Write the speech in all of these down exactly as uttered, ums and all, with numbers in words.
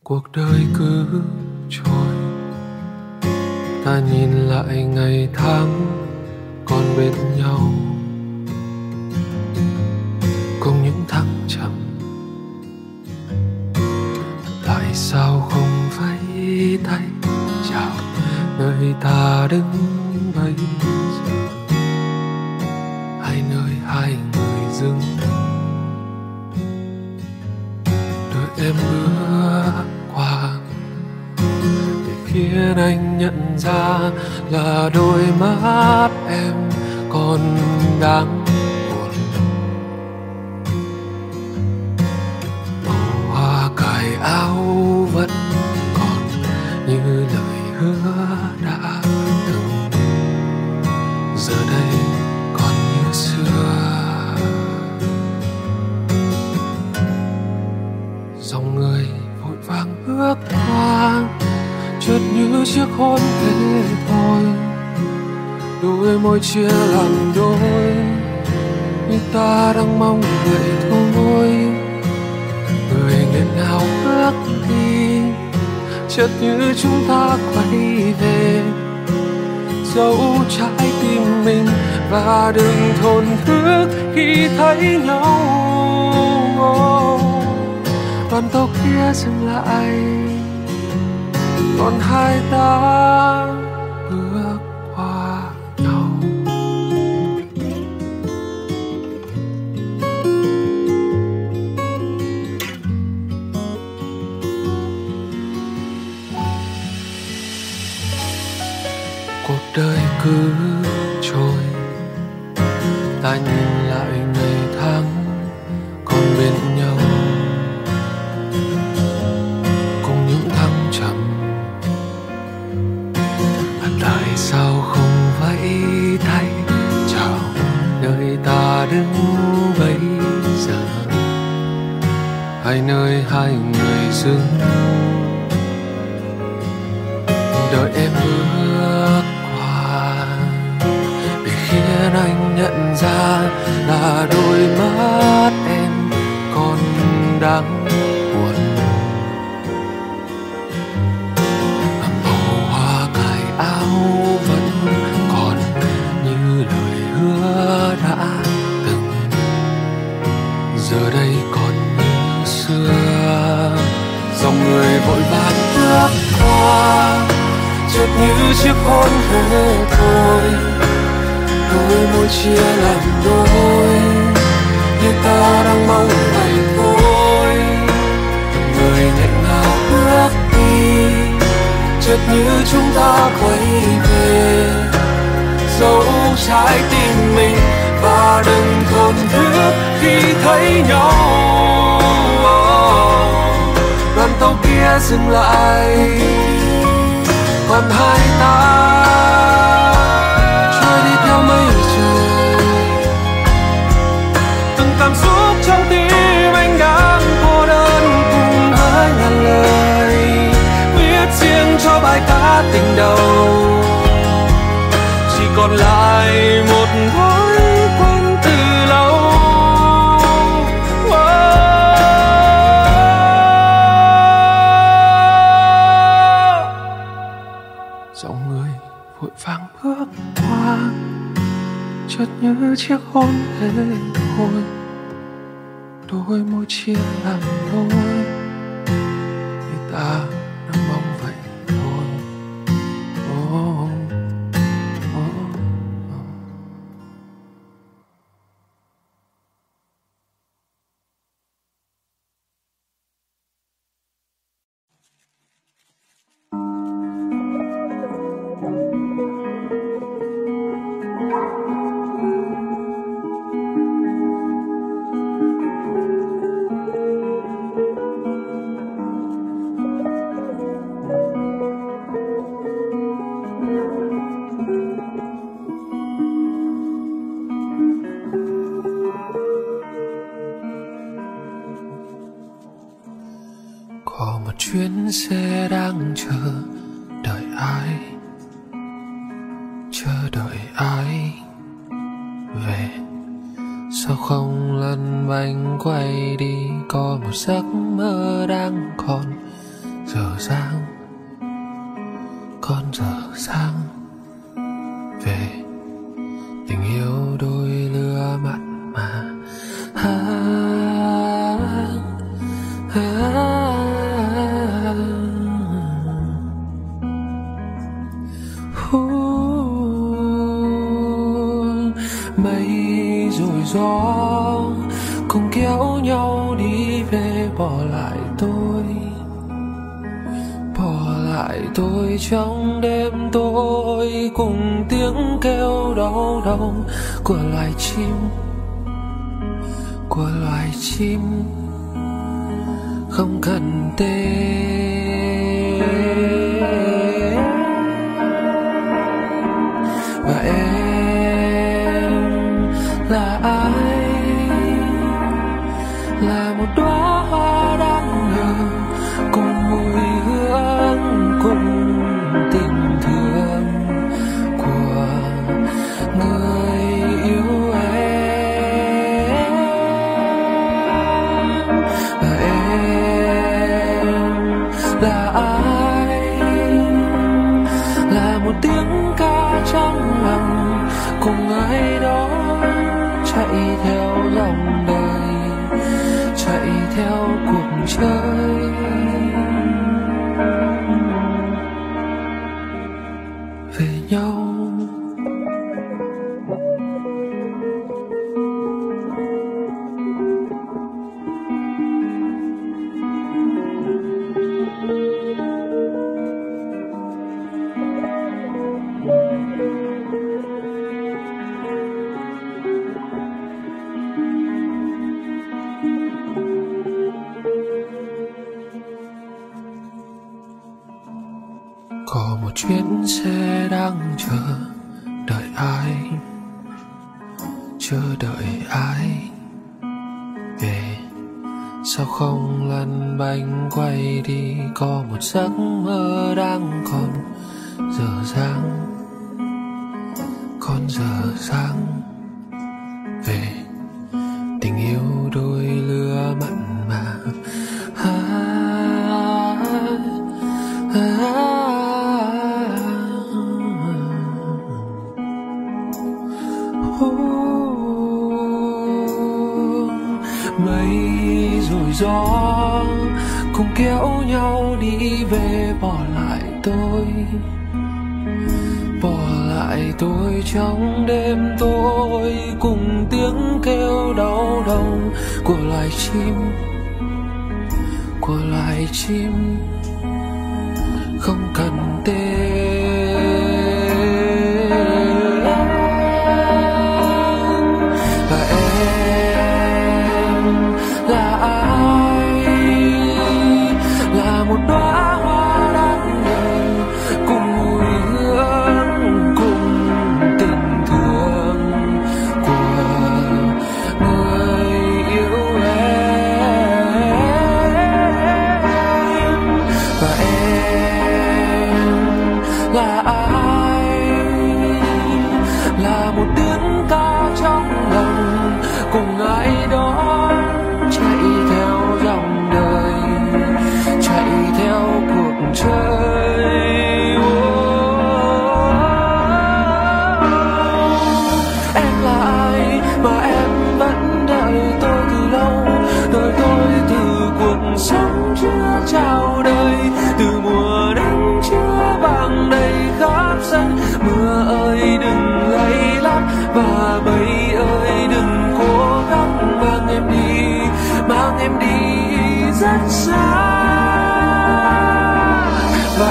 cuộc đời cứ trôi, ta nhìn lại ngày tháng còn bên nhau, cùng những thăng trầm. Tại sao không vẫy tay chào nơi ta đứng bây giờ, hay nơi hai người dừng đợi em bước qua, để khiến anh nhận ra là đôi mắt em còn đáng buồn. Màu hoa cài áo vẫn còn như lời hứa đã từng, giờ đây còn như xưa. Dòng người vội vàng bước qua, chợt như chiếc hôn thế thôi, đôi môi chia làm đôi, như ta đang mong vậy thôi. Người nghẹn ngào bước đi, chợt như chúng ta quay về, giấu trái tim mình và đừng thổn thức khi thấy nhau. Đoàn tàu kia dừng lại, còn hai ta bước qua nhau. Cuộc đời cứ trôi, ta nhìn lại ngày tháng còn bên nhau, cùng những thăng trầm. Tại sao không vẫy tay chào nơi ta đứng bây giờ, hay nơi hai người dừng đợi em bước qua, để khiến anh nhận ra là đôi mắt em còn đáng buồn. Màu hoa cài áo vẫn còn như lời hứa đã từng, giờ đây còn như xưa. Dòng người vội vàng bước qua, chợt như chiếc hôn thế thôi, đôi môi chia làm đôi, như ta đang mong vậy thôi. Người nghẹn ngào bước đi, chợt như chúng ta quay về, giấu trái tim mình và đừng thổn thức khi thấy nhau. Đoàn tàu kia dừng lại, còn hai ta trôi đi theo mây trời. Từng cảm xúc trong tim anh đang cô đơn cùng với ngàn lời, viết riêng cho bài ca tình đầu. Chỉ còn lại một thói quen từ lâu. Dòng người vội vàng bước qua, chợt như chiếc hôn thế thôi, đôi môi chia làm đôi, như ta đang mong vậy thôi. Oh, oh, oh. Có một chuyến xe đang chờ đợi ai, chờ đợi ai về. Sao không lăn bánh quay đi, có một giấc mơ đang còn giờ sáng, con giờ sáng về tình yêu đôi lứa mặn mà. À, à, mây rồi gió cùng kéo nhau đi về, bỏ lại tôi, bỏ lại tôi trong đêm tối, cùng tiếng kêu đau đầu của loài chim, của loài chim không cần tên. Và em là ai? Là một đóa hoa đang nở cùng mùi hương, cùng tình thương của người yêu em. Và em là ai? Là một tiếng ca trong lòng cùng ai đó chạy theo dòng đời, chạy theo cuộc chơi. Về nhau có một chuyến xe đang chờ đợi ai, chờ đợi ai về. Sao không lăn bánh quay đi, có một giấc mơ đang còn dở dang, còn dở dang về tình yêu đôi lứa mặn mà. À, à, mây rồi gió cùng kéo nhau đi về, bỏ lại tôi, bỏ lại tôi trong đêm tối, cùng tiếng kêu đau đầu của loài chim, của loài chim không cần tên. Và em là ai? Là một đóa hoa đang nở cùng mùi hương, cùng tình thương của người yêu em. Và em là ai? Là một tiếng ca trong lòng cùng ai đó chạy theo dòng đời, chạy theo cuộc chơi. Oh, em là ai mà em vẫn đợi tôi từ lâu, đợi tôi từ cuộc sống chưa chào đời, từ mùa nắng chưa vàng đầy khắp sân. Mưa ơi đừng lay lắt và mây ơi đừng cố gắng mang em đi, mang em đi rất xa. Và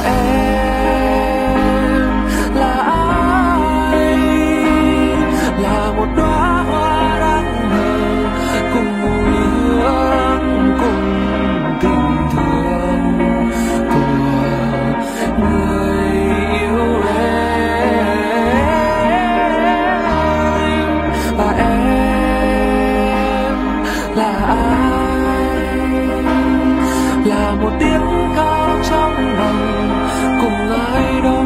em là ai? Là một đóa hoa đang nở cùng mùi hương, cùng tình thương của người yêu em. Và em là ai? Là một tiếng ca trong lòng cùng ai đó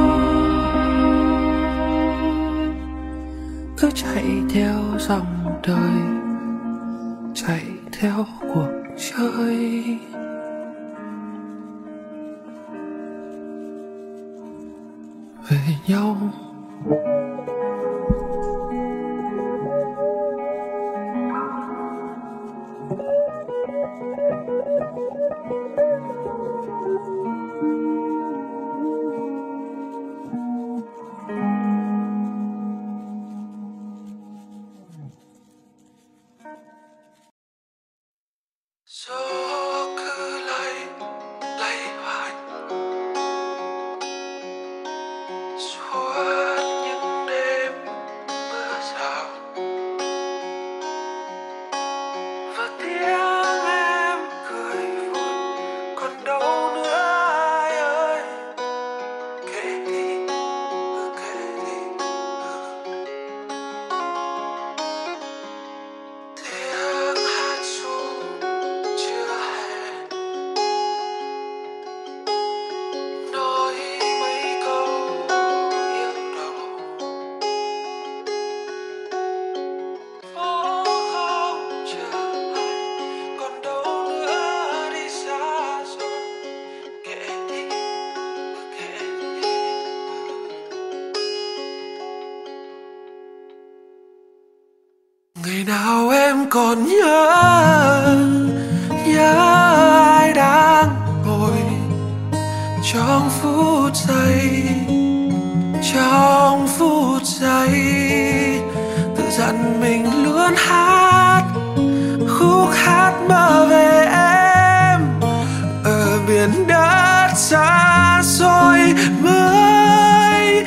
cứ chạy theo dòng đời, chạy theo cuộc chơi. về nhau. Gió cứ lay lay hoài suốt những đêm mưa rào, và tiếng em cười vui còn đâu nữa ai ơi. Kể đi, cứ kể đi, tiếng hát ru chưa hẹn nói mấy câu yêu đầu. Phố không chờ ai còn đâu nữa đi xa rồi. Kể đi, kể đi. Ngày nào em còn nhớ nhớ ai đang ngồi trong phút giây, trong phút giây tự dặn mình luôn hát khúc hát mơ về em ở biển đất xa xôi mới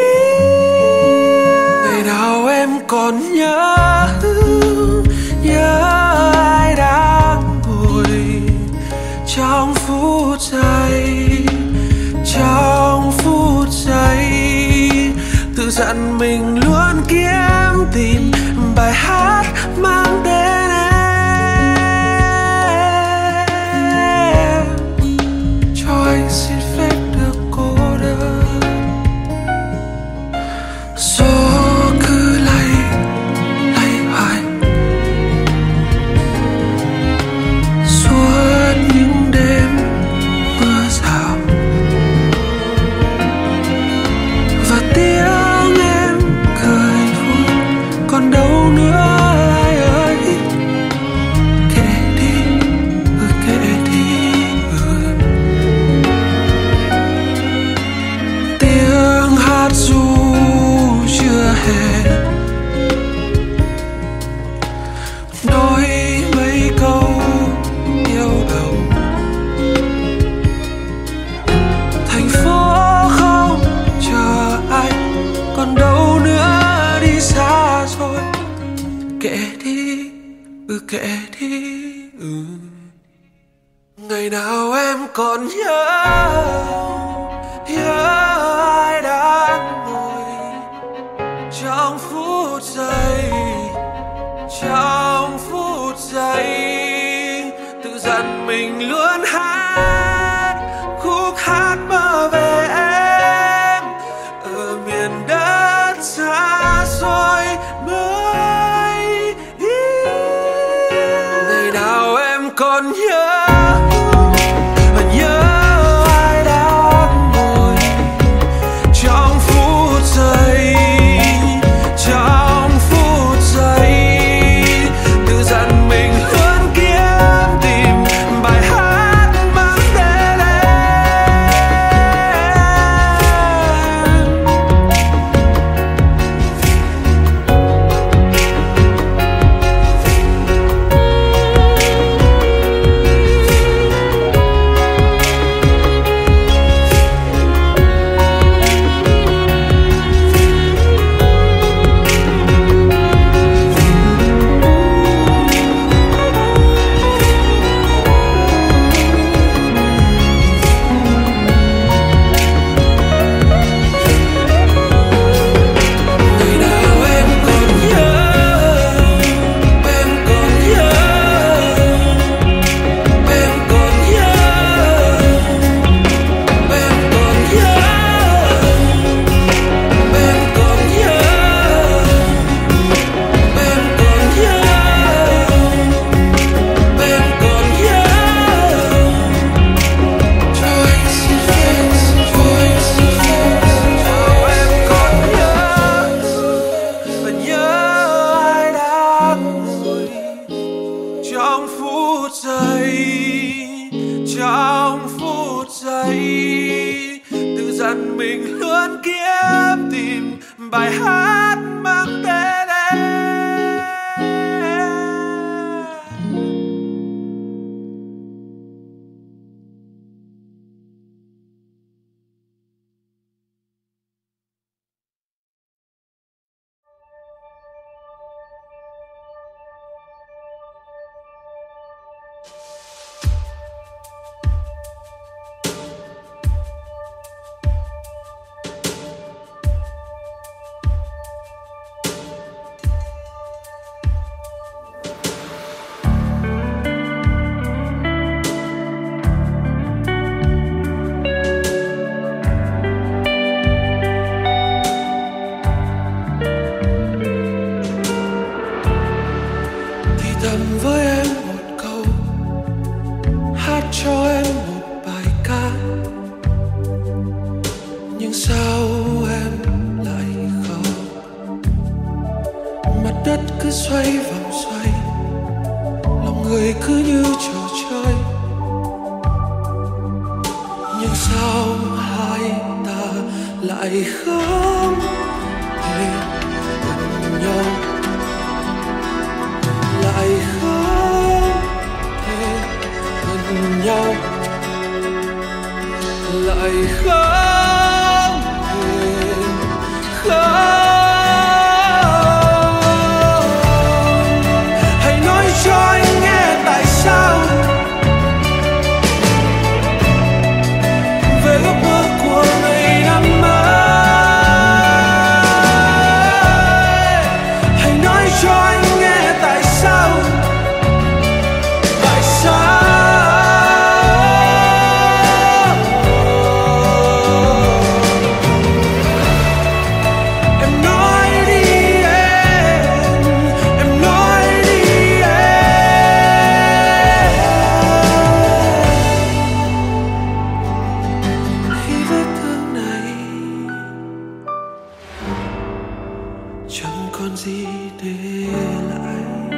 yêu. Ngày nào em còn nhớ nhớ ai đang ngồi trong phút giây, trong phút giây tự dặn mình luôn kiếm tìm bài hát mang tên em. Cho anh xin phép được cô đơn. Gió cứ lay lay hoài suốt những đêm mưa rào, và tiếng em cười vui còn đâu nữa ai ơi. Kể đi, ừ kể đi, ừ. Tiếng hát ru chưa hẹn nói mấy câu yêu đầu. Thành phố không chờ ai còn đâu nữa đi xa rồi. Kể đi, ừ kể đi, ừ. Ngày nào em còn nhớ nhớ ai đang ngồi trong phút giây, trong phút giây tự dặn mình luôn hát khúc hát mơ về em ở miền đất xa xôi mới yêu. Ngày nào em còn nhớ nhớ ai đang ngồi trong phút giây, trong phút giây tự dặn mình luôn kiếm tìm bài hát mang tên em. phút giây, trong phút giây tự dặn mình luôn kiếm tìm bài hát mang tên em. Với em một câu, hát cho em một bài ca, nhưng sao em lại không? Mặt đất cứ xoay vòng xoay, lòng người cứ như trò chơi, nhưng sao hai ta lại không thể gần nhau, lại không thể gần nhau, lại không thể không. Hãy nói cho anh nghe tại sao về ước mơ của ngày năm mới. Hãy nói cho anh nghe tại sao, tại sao em nói đi em, em nói đi em. Khi vết thương này chẳng còn gì để lại,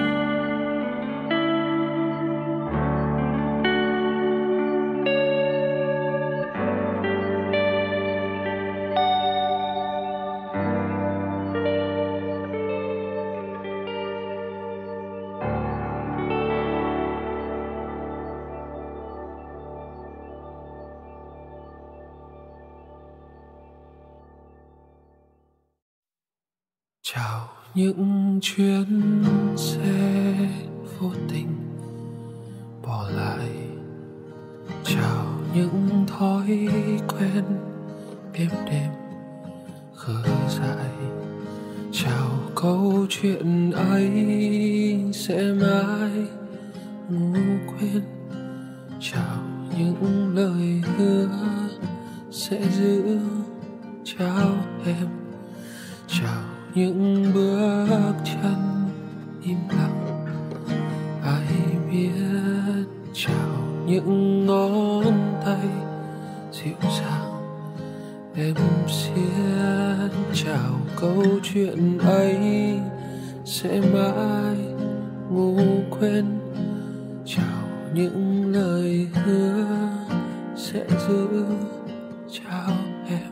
chào những chuyến xe vô tình bỏ lại, chào những thói quen êm đềm khờ dại, chào câu chuyện ấy sẽ mãi ngủ quên, chào những lời hứa sẽ giữ, chào em, chào những bước chân im lặng ai biết, chào những ngón tay dịu dàng em xiết, chào câu chuyện ấy sẽ mãi ngủ quên, chào những lời hứa sẽ giữ, chào em.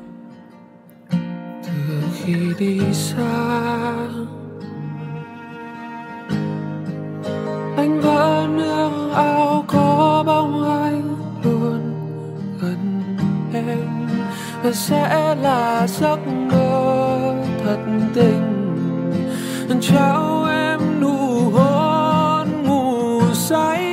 Từ khi đi xa anh vẫn ước ao có bóng anh luôn gần em, và sẽ là giấc mơ thật tình trao em nụ hôn ngủ say.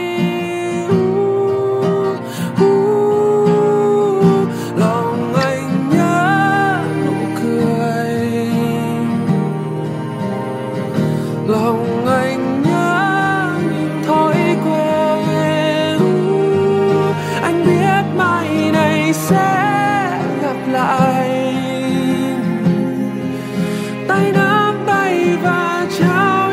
Lòng anh nhớ nụ cười, lòng anh nhớ thói quen. Anh biết mai này sẽ gặp lại, tay nắm tay và trao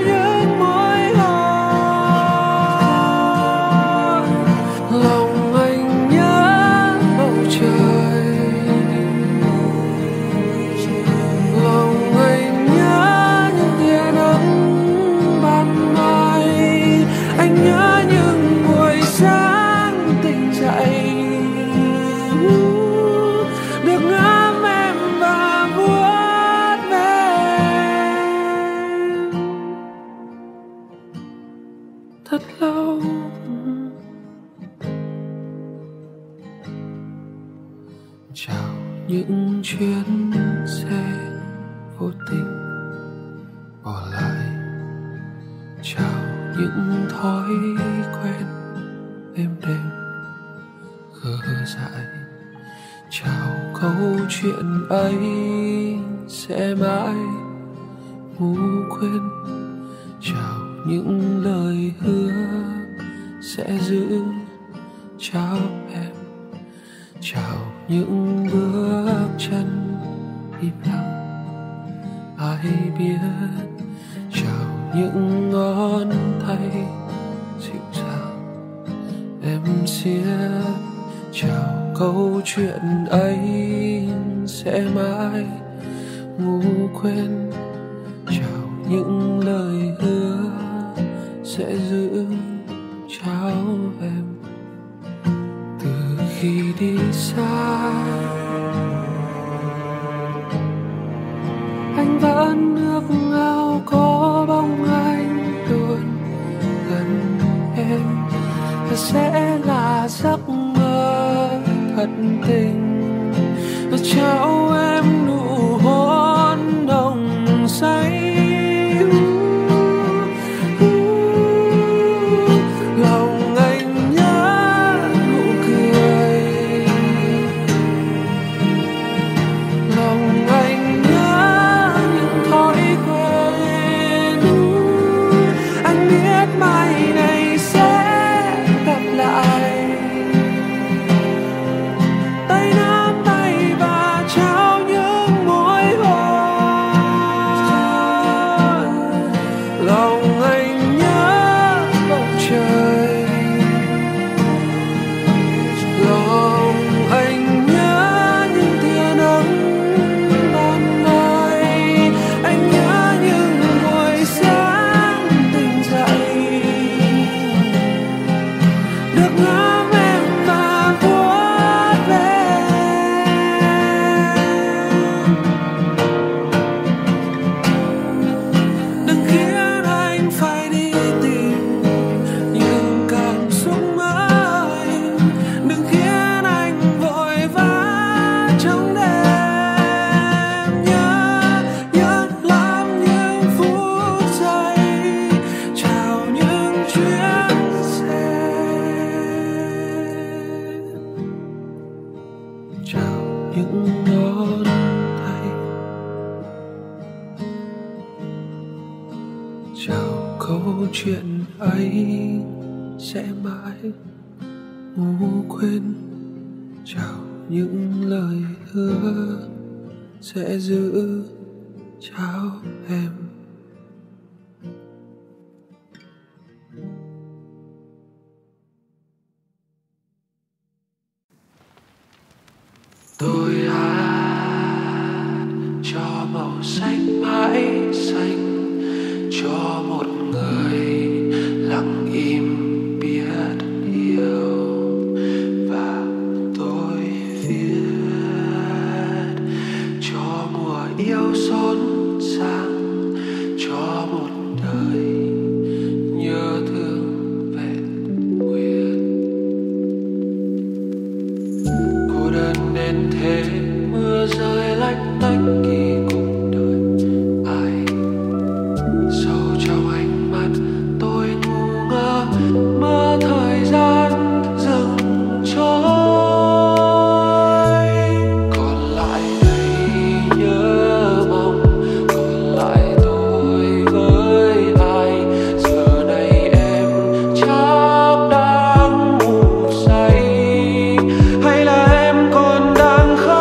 chào những chuyến xe vô tình bỏ lại, chào những thói quen êm đềm khờ dại, chào câu chuyện ấy sẽ mãi ngủ quên, chào những lời hứa sẽ giữ, chào em, chào những bước chân im lặng ai biết, chào những ngón tay dịu dàng em xiết, chào câu chuyện ấy sẽ mãi ngủ quên, chào những lời hứa sẽ giữ, chào em. Từ khi đi xa anh vẫn ước ao có bóng anh luôn gần em, và sẽ là giấc mơ thật tình, và trao em nụ hôn nồng say. Lòng anh nhớ nụ cười, lòng anh nhớ những thói quen. Anh biết mai này sẽ gặp lại, tay nắm tay và trao những môi hôn. Lòng anh nhớ bầu trời, lòng anh nhớ những tia nắng ban mai, anh nhớ những buổi sáng tỉnh dậy được ngắm em và vuốt ve. Đừng khiến anh phải đi tìm những cảm xúc mới, đừng khiến anh vội vã trong đêm. Nhớ, nhớ lắm những phút giây, chào những chuyến xe, chào những ngón tay, chào câu chuyện ấy sẽ mãi ngủ quên, chào những lời hứa sẽ giữ, chào em. Tôi hát cho màu xanh mãi xanh, cho một người lặng im biết yêu, và tôi viết cho mùa yêu xốn sang, cho một đời nhớ thương vẹn nguyên. Cô đơn nên thế, mưa rơi lách tách kỳ cùng đời ai. Sâu trong ánh mắt tôi ngu ngơ, mơ thời gian dừng trôi. Còn lại đây nhớ mong, còn lại tôi với ai. Giờ này em chắc đang ngủ say, hay là em còn đang khóc?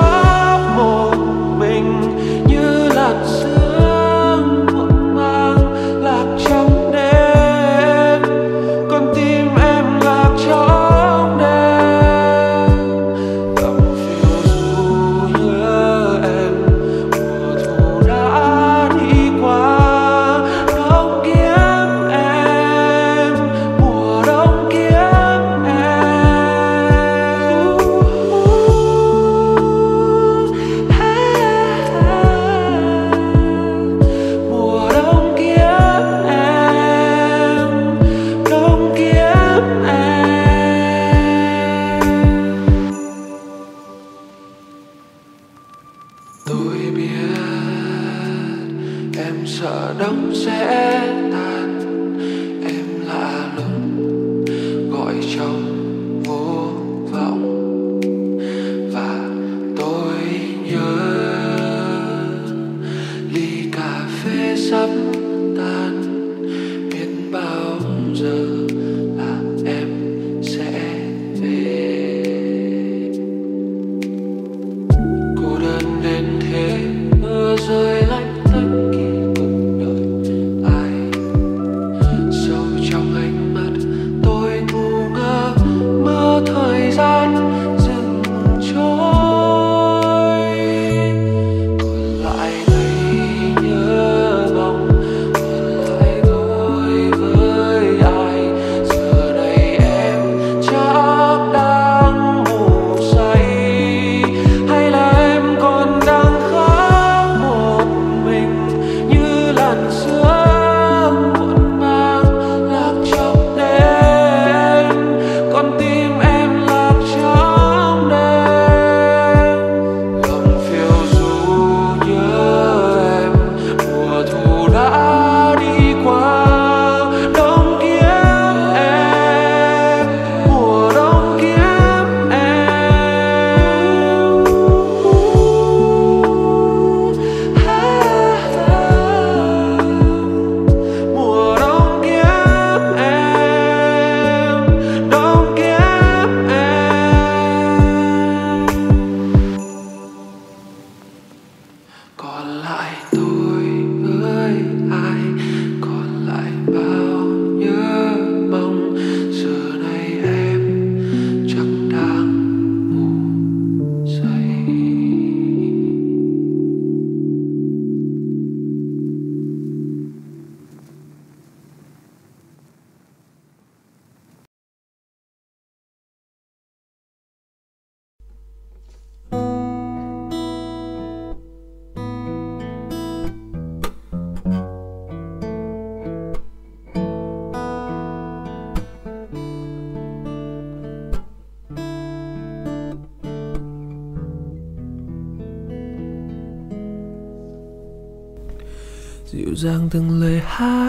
dịu dàng từng lời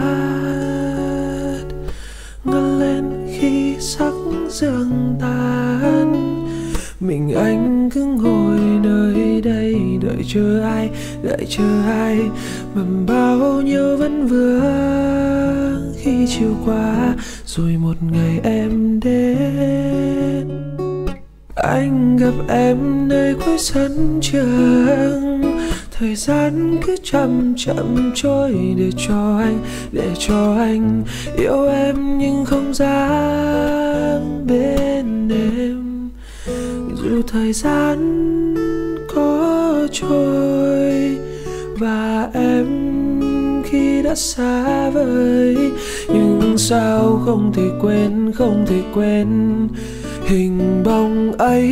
hát ngân lên khi sắc sương tan. Mình anh cứ ngồi nơi đây đợi chờ ai, đợi chờ ai mà bao nhiêu vẫn vương. Khi chiều qua rồi một ngày em đến, anh gặp em nơi cuối sân trường. Thời gian cứ chậm chậm trôi để cho anh, để cho anh yêu em nhưng không dám bên em. Dù thời gian có trôi và em khi đã xa vời, nhưng sao không thể quên, không thể quên hình bóng ấy.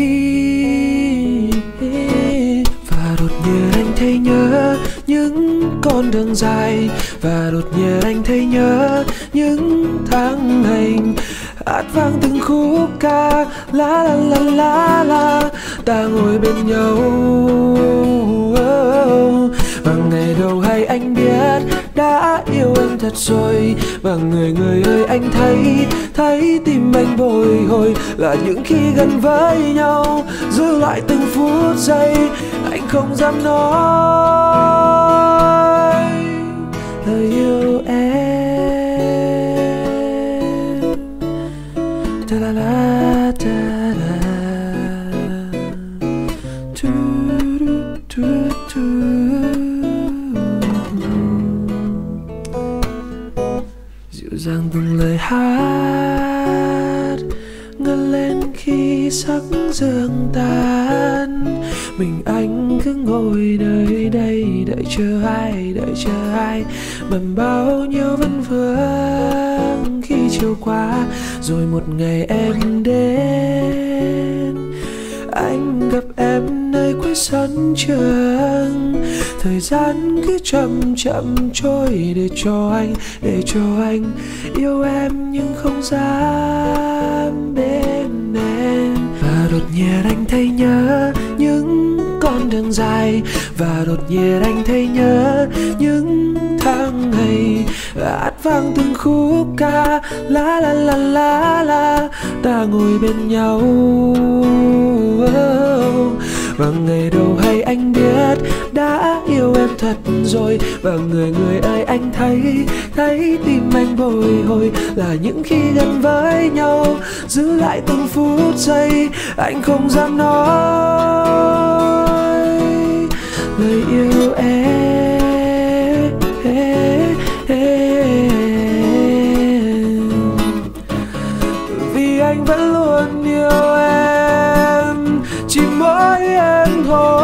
Và đột nhiên anh thấy nhớ những con đường dài, và đột nhiên anh thấy nhớ những tháng ngày hát vang từng khúc ca la la la la la. Ta ngồi bên nhau và ngày đầu hay anh biết đã yêu em thật rồi. Và người người ơi anh thấy, thấy tim anh bồi hồi là những khi gần với nhau, giữ lại từng phút giây anh không dám nói lời yêu em. Da la la da la, tu tu tu. Dịu dàng từng lời hát ngân lên khi sắc sương tan. Mình anh cứ ngồi nơi đây đợi chờ ai, đợi chờ ai mà bao nhiêu vẫn vương. Khi chiều qua rồi một ngày em đến, anh gặp em nơi cuối sân trường. Thời gian cứ chậm chậm trôi để cho anh, để cho anh yêu em nhưng không dám bên em. Và đột nhiên anh thấy nhớ những con đường dài, và đột nhiên anh thấy nhớ những tháng ngày hát vang từng khúc ca la la la la la. Ta ngồi bên nhau và ngày đầu hay anh biết đã yêu em thật rồi. Và người người ơi anh thấy, thấy tim anh bồi hồi là những khi gần với nhau, giữ lại từng phút giây anh không dám nói lời yêu em. Vì anh vẫn luôn yêu em, chỉ mỗi em thôi.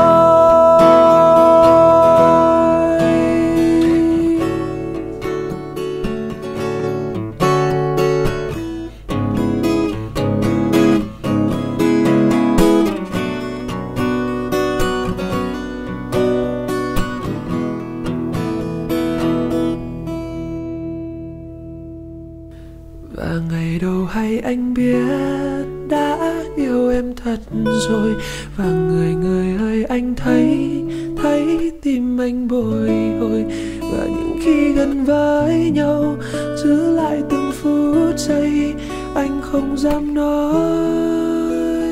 Và ngày đầu hay anh biết đã yêu em thật rồi. Và người người ơi anh thấy, thấy tim anh bồi hồi. Và những khi gần với nhau, giữ lại từng phút giây anh không dám nói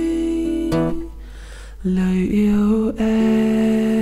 lời yêu em.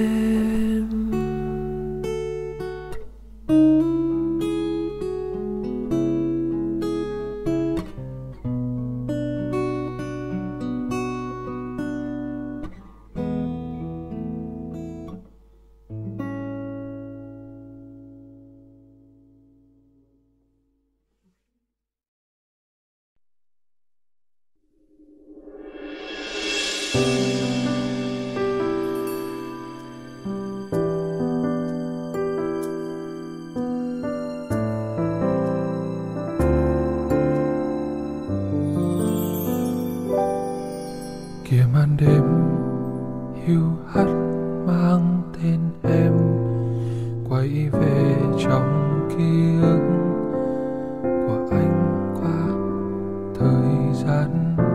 Kìa màn đêm hiu hắt mang tên em, quay về trong ký ức của anh qua thời gian.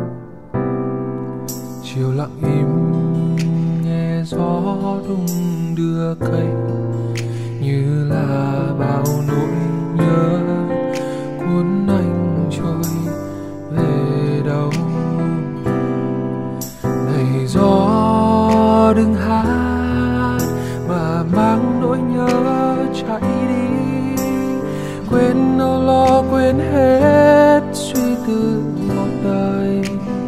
Chiều lặng im nghe gió đung đưa cây, như như là bao nỗi nhớ cuốn anh trôi về đâu. Này gió đừng hát mà mang nỗi nhớ chạy đi, quên âu lo quên hết suy tư một đời.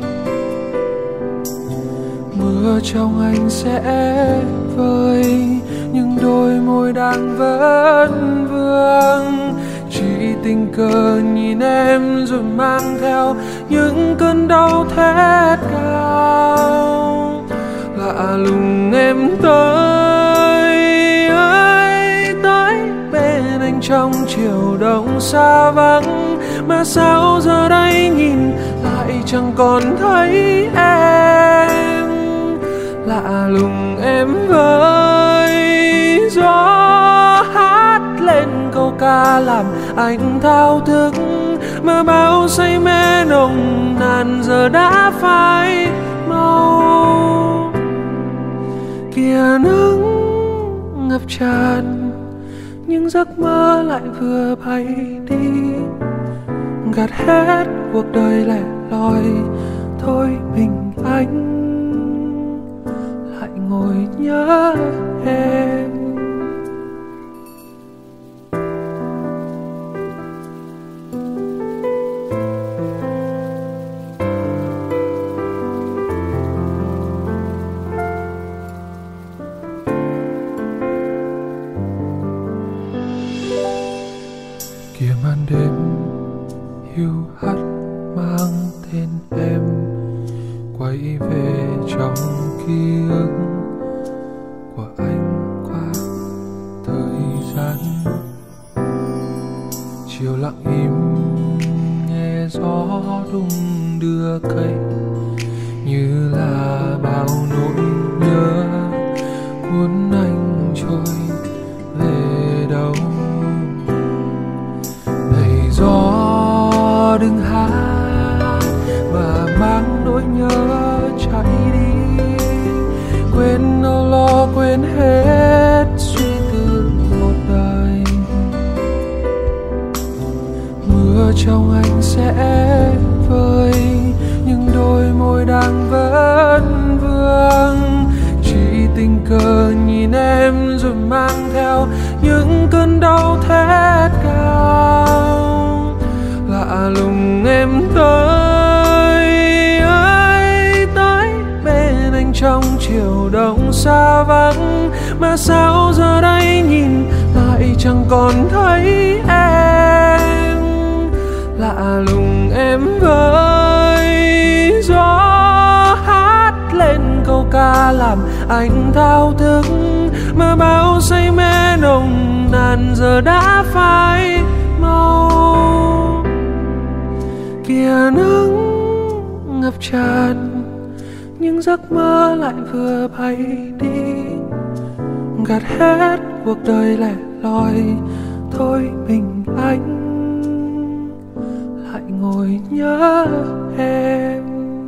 Mưa trong anh sẽ vơi nhưng đôi môi đang vẫn vương, chỉ tình cờ nhìn em rồi mang theo những cơn đau thét cao. Lạ lùng em tới ơi tới bên anh trong chiều đông xa vắng, mà sao giờ đây nhìn lại chẳng còn thấy em. Lạ lùng em với gió hát lên câu ca làm anh thao thức, mà bao say mê nồng nàn giờ đã phai màu. Kìa nắng ngập tràn nhưng giấc mơ lại vừa bay đi, gạt hết cuộc đời lẻ loi. Thôi mình anh lại ngồi nhớ em. Kìa màn đêm hiu hắt mang tên em quay về trong ký ức của anh qua thời gian. Chiều lặng im nghe gió đung đưa cây, như là bao nỗi nhớ cuốn anh trôi về đâu. Này gió đừng hát và mang nỗi nhớ chạy đi, quên âu lo quên hết suy tư một đời. Mưa trong anh sẽ vơi nhưng đôi môi đang vẫn vương, chỉ tình cờ nhìn em rồi mang theo những cơn đau thét cao. Lạ lùng em tới ơi tới bên anh trong chiều đông xa vắng, mà sao giờ đây nhìn lại chẳng còn thấy em. Lạ lùng em với gió hát lên câu ca làm anh thao thức, mà bao say mê nồng nàn giờ đã phai màu. Kìa nắng ngập tràn nhưng giấc mơ lại vừa bay đi, gạt hết cuộc đời lẻ loi. Thôi mình anh lại ngồi nhớ em.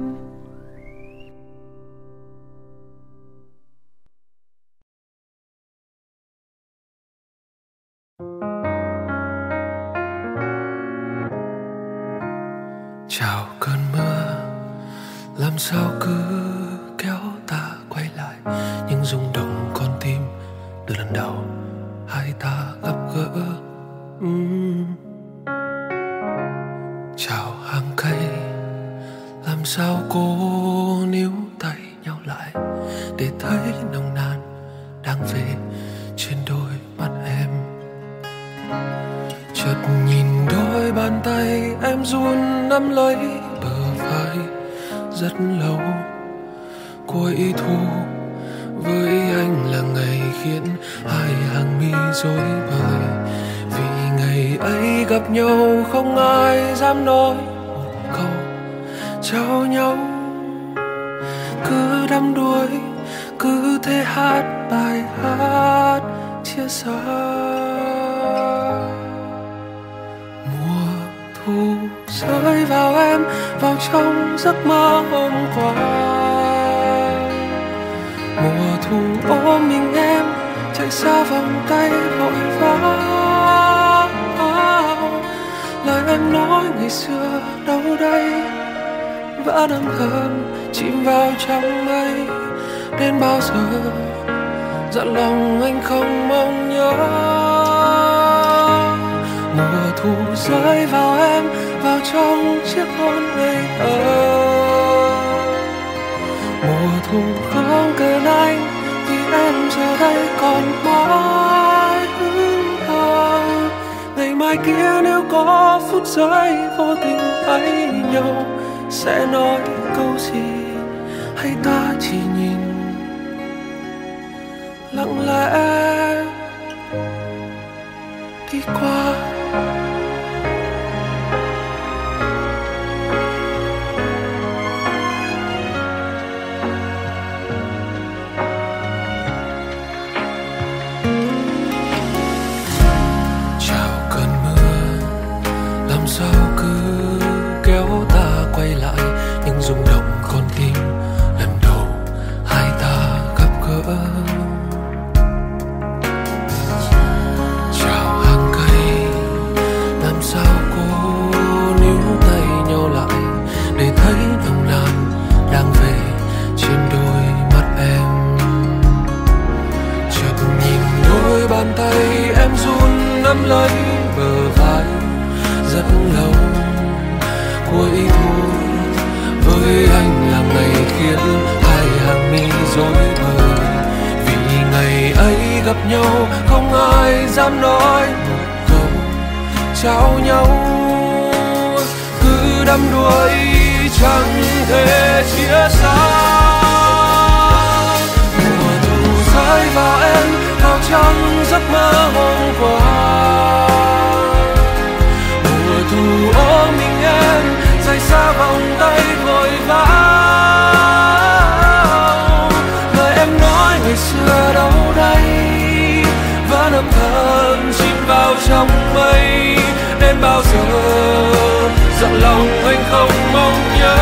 Chào cơn mưa làm sao cứ kéo ta quay lại những rung động con tim từ lần đầu hai ta gặp gỡ. uhm. Chào hàng cây làm sao cố níu tay nhau lại để thấy nồng nàn đang về trên đôi mắt em. Chợt nhìn đôi bàn tay em run nắm lấy bờ vai rất lâu. Cuối thu với anh là ngày khiến hai hàng mi rối bời, vì ngày ấy gặp nhau không ai dám nói một câu chào nhau. Cứ đắm đuối cứ thế hát bài hát chia xa. Mùa thu rơi vào em, vào trong giấc mơ hôm qua. Mùa thu ôm mình em chạy xa vòng tay vội vã. Lời em nói ngày xưa đâu đây, vẫn âm thầm chìm vào trong mây. Đến bao giờ dặn lòng anh không mong nhớ. Mùa thu rơi vào em, vào trong chiếc hôn ngây thơ. Mùa thu không cần anh, vì em giờ đây còn mãi hững hờ. Ngày mai kia nếu có phút giây vô tình thấy nhau, sẽ nói câu gì hay ta chỉ nhìn lặng lẽ đi qua. Chào cơn mưa làm sao cứ kéo ta quay lại những rung động con tim lần đầu hai ta gặp gỡ. Chào hàng cây làm sao cô níu tay nhau lại để thấy nồng nàn đang về trên đôi mắt em. Chợt nhìn đôi bàn tay em run nắm lấy bờ vai rất lâu. Cuối thu với anh là ngày khiến hai hàng mi rối bời. Vì ngày ấy gặp nhau không ai dám nói một câu chào nhau. Cứ đắm đuối chẳng thể chia xa. Mùa thu rơi vào em, vào trong giấc mơ hôm qua. Mùa thu ôm mình em, rời xa vòng tay vội vã. Lời em nói ngày xưa đâu đây, vẫn âm thầm chìm vào trong mây. Đến bao giờ dặn lòng anh không mong nhớ.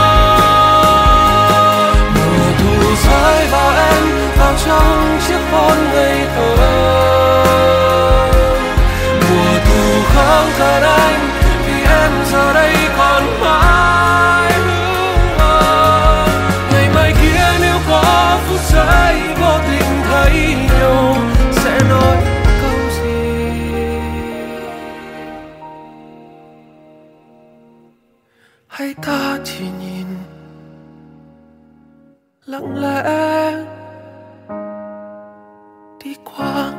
Mùa thu rơi vào em, vào trong chiếc hôn ngây thơ. Mùa thu không cần anh, vì em giờ đây còn mãi hững hờ. Ngày mai kia nếu có phút giây vô tình thấy nhau, sẽ nói câu gì hay ta chỉ nhìn lặng lẽ đi qua.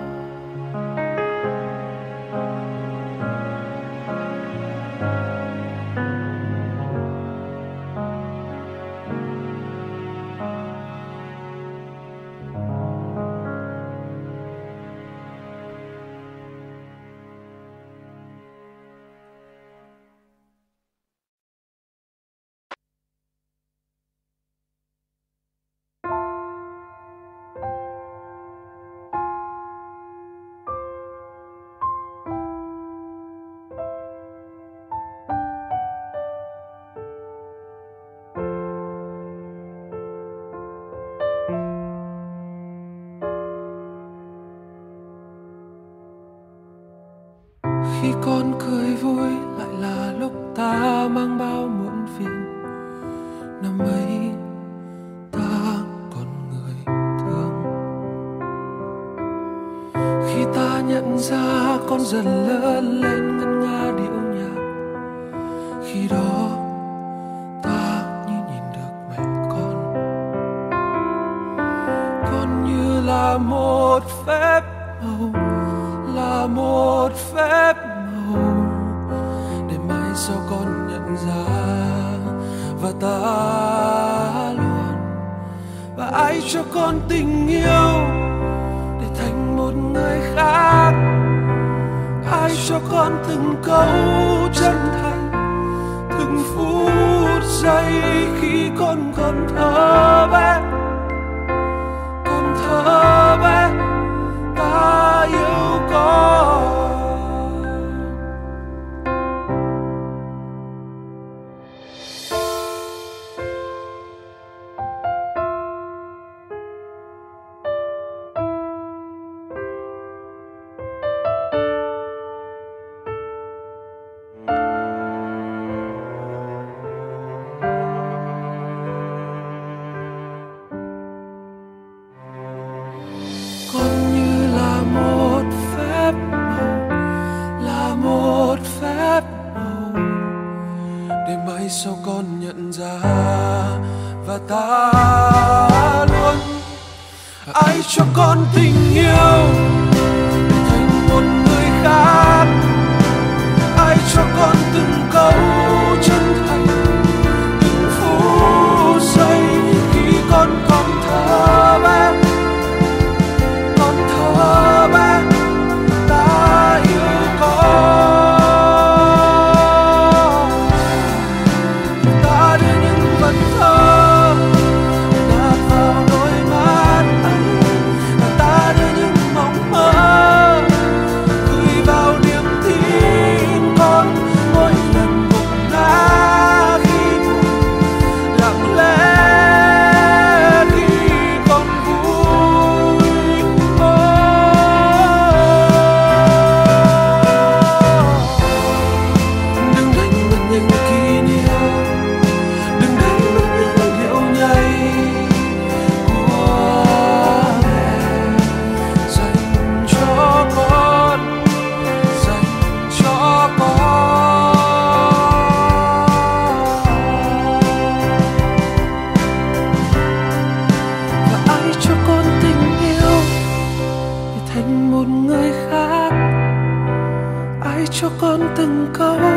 Khi con cười vui lại là lúc ta mang bao muộn phiền. Năm ấy ta còn người thương. Khi ta nhận ra con dần lớn lên ngân nga điệu nhạc, khi đó ta như nhìn được mẹ con. Con như là một phép màu, là một phép màu để mai sau con nhận ra. Và ta luôn, và ai cho con tình yêu để thành một người khác. Ai cho con từng câu chân thành, từng phút giây khi con còn thơ bé. Còn thơ bé ta yêu con. ta và ta luôn. Ai cho con tình yêu để thành một người khác? Ai cho con từng câu chân thành, từng phút giây khi con còn thơ bé, con thơ bé, ta yêu con. Ta đưa những vần thơ đặt vào đôi mắt ấy, và ta đưa những mộng mơ gửi vào niềm tin con. Mỗi lần gục ngã khi buồn, lặng lẽ khi con vui. Oh. Đừng đánh mất những kỷ niệm, đừng đánh mất những điệu nhảy của mẹ dành cho con, dành cho con. Và ai cho con tình yêu để thành một người khác? Ai cho con từng câu